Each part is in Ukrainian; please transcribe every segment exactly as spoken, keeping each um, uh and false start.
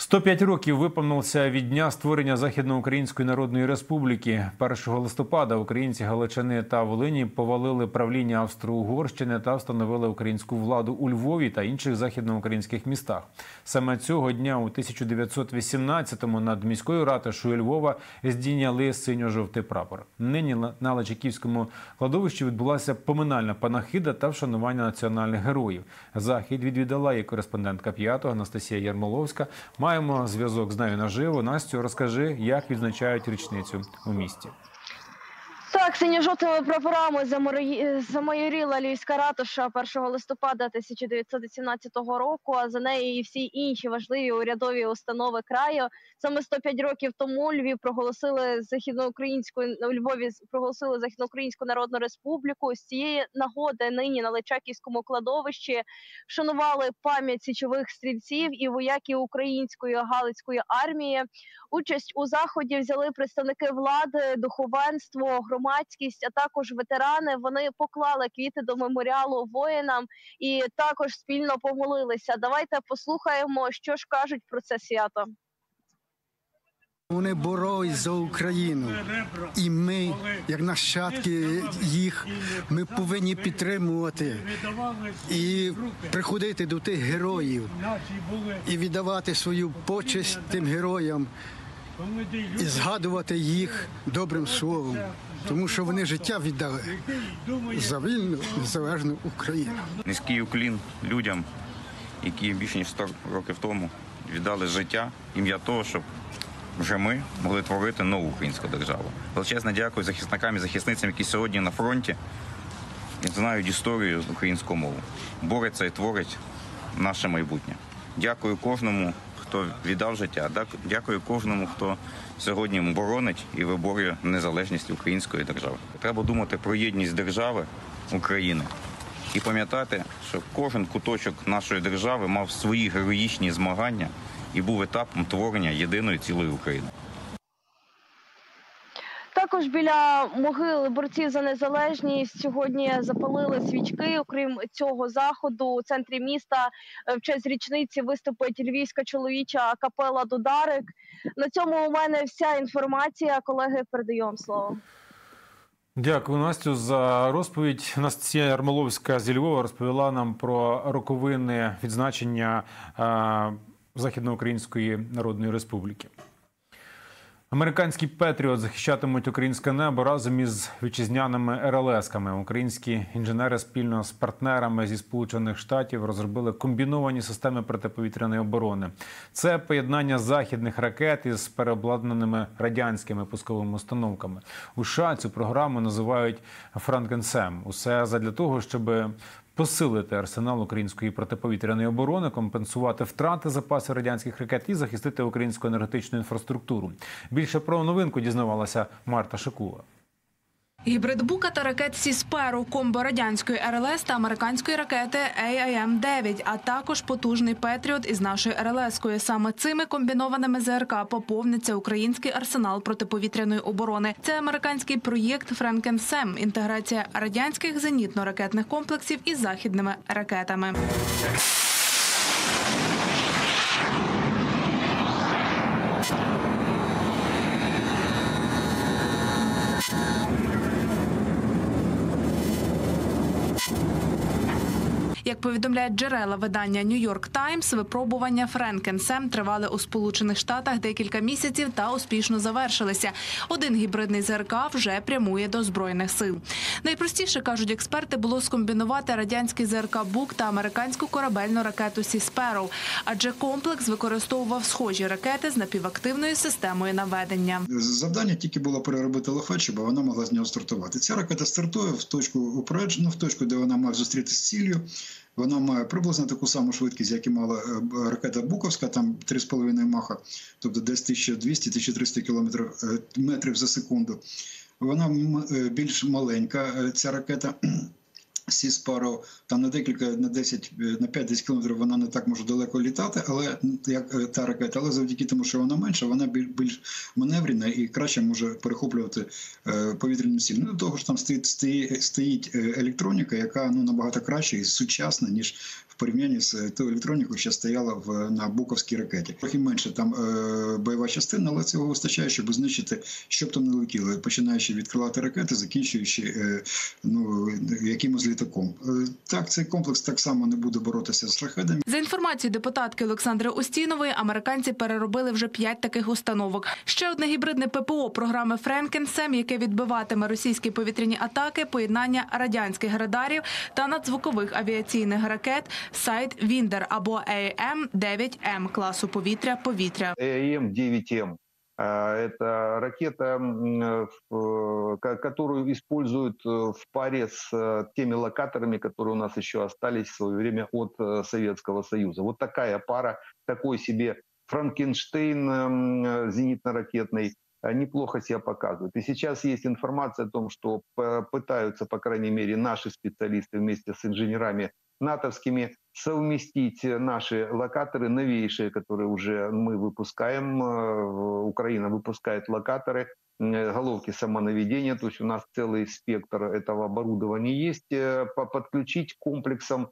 сто п'ять років виповнилося від дня створення Західноукраїнської Народної Республіки. першого листопада українці Галичини та Волині повалили правління Австро-Угорщини та встановили українську владу у Львові та інших західноукраїнських містах. Саме цього дня у тисяча дев'ятсот вісімнадцятому над міською ратушею Львова здійняли синьо-жовтий прапор. Нині на Личаківському кладовищі відбулася поминальна панахида та вшанування національних героїв. Захід відвідала і кореспондентка п'ятого Анастасія Ярмоловська. Маємо зв'язок з нею наживо. Настю, розкажи, як відзначають річницю у місті. Так, синьо-жовтими прапорами замайоріла Львівська ратуша першого листопада тисяча дев'ятсот вісімнадцятого року, а за нею і всі інші важливі урядові установи краю. Саме сто п'ять років тому Львів проголосили західноукраїнську у Львові проголосили Західноукраїнську Народну Республіку. З цієї нагоди нині на Личаківському кладовищі вшанували пам'ять січових стрільців і вояків української Галицької армії. Участь у заході взяли представники влади, духовенство, громадськість, а також ветерани. Вони поклали квіти до меморіалу воїнам і також спільно помолилися. Давайте послухаємо, що ж кажуть про це свято. Вони боролись за Україну, і ми, як нащадки їх, ми повинні підтримувати і приходити до тих героїв і віддавати свою почесть тим героям і згадувати їх добрим словом, тому що вони життя віддали за вільну, незалежну Україну. Низький уклін людям, які більше ніж сто років тому віддали життя, ім'я того, щоб вже ми могли творити нову українську державу. Величезне дякую захисникам і захисницям, які сьогодні на фронті і знають історію з українською мовою. Бореться і творить наше майбутнє. Дякую кожному, хто віддав життя. Дякую кожному, хто сьогодні боронить і виборює незалежність української держави. Треба думати про єдність держави України і пам'ятати, що кожен куточок нашої держави мав свої героїчні змагання і був етапом творення єдиної цілої України. Також біля могил борців за незалежність сьогодні запалили свічки. Окрім цього заходу, у центрі міста в честь річниці виступить львівська чоловіча капела «Дударик». На цьому у мене вся інформація. Колеги, передаю вам слово. Дякую, Настю, за розповідь. Настасія Ярмоловська зі Львова розповіла нам про роковини відзначення Західноукраїнської Народної Республіки. Американські «Петріот» захищатимуть українське небо разом із вітчизняними ер ел есками. Українські інженери спільно з партнерами зі Сполучених Штатів розробили комбіновані системи протиповітряної оборони. Це поєднання західних ракет із переобладнаними радянськими пусковими установками. У США цю програму називають «Франкенсем». Усе задля того, щоб посилити арсенал української протиповітряної оборони, компенсувати втрати запасів радянських ракет і захистити українську енергетичну інфраструктуру. Більше про новинку дізнавалася Марта Шикула. Гібрид Бука та ракет «Сісперу», комбо радянської ер ел ес та американської ракети ей ай ем дев'ять, а також потужний «Петріот» із нашою ер ел ескою. Саме цими комбінованими зе ер ка поповниться український арсенал протиповітряної оборони. Це американський проєкт «Франкенсем» – інтеграція радянських зенітно-ракетних комплексів із західними ракетами. Як повідомляють джерела видання «Нью-Йорк Таймс», випробування «Франкенсем» тривали у Сполучених Штатах декілька місяців та успішно завершилися. Один гібридний зе ер ка вже прямує до Збройних сил. Найпростіше, кажуть експерти, було скомбінувати радянський зе ер ка «Бук» та американську корабельну ракету «Сісперу», адже комплекс використовував схожі ракети з напівактивною системою наведення. Завдання тільки було переробити лохет, щоб вона могла з нього стартувати. Ця ракета стартує в точку упереджену, в точку, де вона має зустрітися з ціллю. Вона має приблизно таку саму швидкість, як і мала ракета Буковська, там три з половиною маха, тобто десь тисяча двісті - тисяча триста кілометрів метрів за секунду. Вона більш маленька, ця ракета Сіспару, там на декілька, на десять, на п'ять-десять кілометрів вона не так може далеко літати, але як та ракета, але завдяки тому, що вона менша, вона більш маневрена і краще може перехоплювати повітряну ціль. Ну, до того ж там стоїть, стоїть електроніка, яка ну, набагато краще і сучасна, ніж в порівнянні з тою електронікою, що стояла в, на буковській ракеті. Трохи менше там е, бойова частина, але цього вистачає, щоб знищити, що б там не летіло, починаючи від крилати ракети, закінчуючи е, ну, якимось літаком. Е, так, цей комплекс так само не буде боротися з шахедами. За інформацією депутатки Олександри Устінової, американці переробили вже п'ять таких установок. Ще одне гібридне ППО програми «Френкен-Сем», яке відбиватиме російські повітряні атаки, поєднання радянських радарів та надзвукових авіаційних ракет «Сайдвіндер» або ей ем дев'ять ем класу повітря-повітря. ей ем дев'ять ем. Это ракета, которую используют в паре с теми локаторами, которые у нас еще остались в свое время от Советского Союза. Вот такая пара, такой себе Франкенштейн зенитно-ракетный, неплохо себя показывает. И сейчас есть информация о том, что пытаются, по крайней мере, наши специалисты вместе с инженерами натовскими совместить наши локаторы, новейшие, которые уже мы выпускаем. Украина выпускает локаторы, головки самонаведения, то есть у нас целый спектр этого оборудования есть, подключить комплексом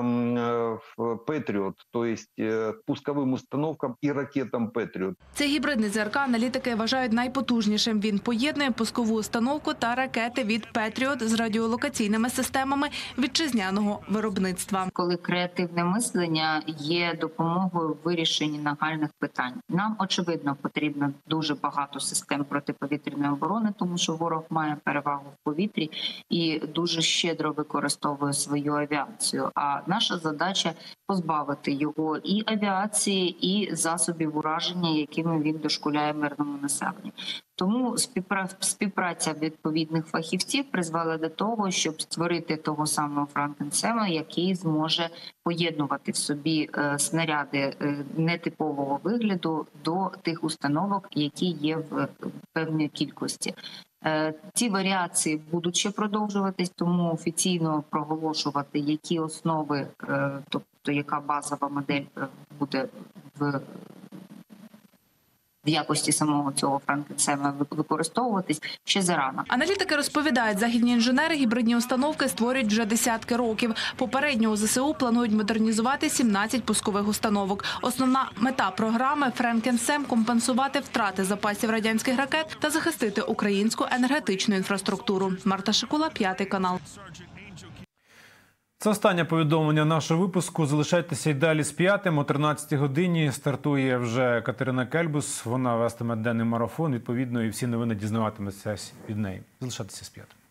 Петріот, то есть пусковим установкам і ракетам Петріот. Цей гібридний ЗРК аналітики вважають найпотужнішим. Він поєднує пускову установку та ракети від Петріот з радіолокаційними системами вітчизняного виробництва. Коли креативне мислення є допомогою в вирішенні нагальних питань. Нам, очевидно, потрібно дуже багато систем протиповітряної оборони, тому що ворог має перевагу в повітрі і дуже щедро використовує свою авіацію. А наша задача позбавити його і авіації, і засобів ураження, якими він дошкуляє мирному населенню. Тому співпраця відповідних фахівців призвела до того, щоб створити того самого Франкен-Сема, який зможе поєднувати в собі снаряди нетипового вигляду до тих установок, які є в певній кількості. Ці варіації будуть ще продовжуватись, тому офіційно проголошувати, які основи, тобто яка базова модель буде в в якості самого цього Франкен-Сема використовуватись, ще зарано. Аналітики розповідають, західні інженери гібридні установки створюють вже десятки років. Попередньо у ЗСУ планують модернізувати сімнадцять пускових установок. Основна мета програми «Френкен-Сем» – компенсувати втрати запасів радянських ракет та захистити українську енергетичну інфраструктуру. Марта Шикула, п'ятий канал. Це останнє повідомлення нашого випуску. Залишайтеся й далі з п'ятим. О тринадцятій годині стартує вже Катерина Кельбус. Вона вестиме денний марафон. Відповідно, і всі новини дізнаватиметься від неї. Залишайтеся з п'ятим.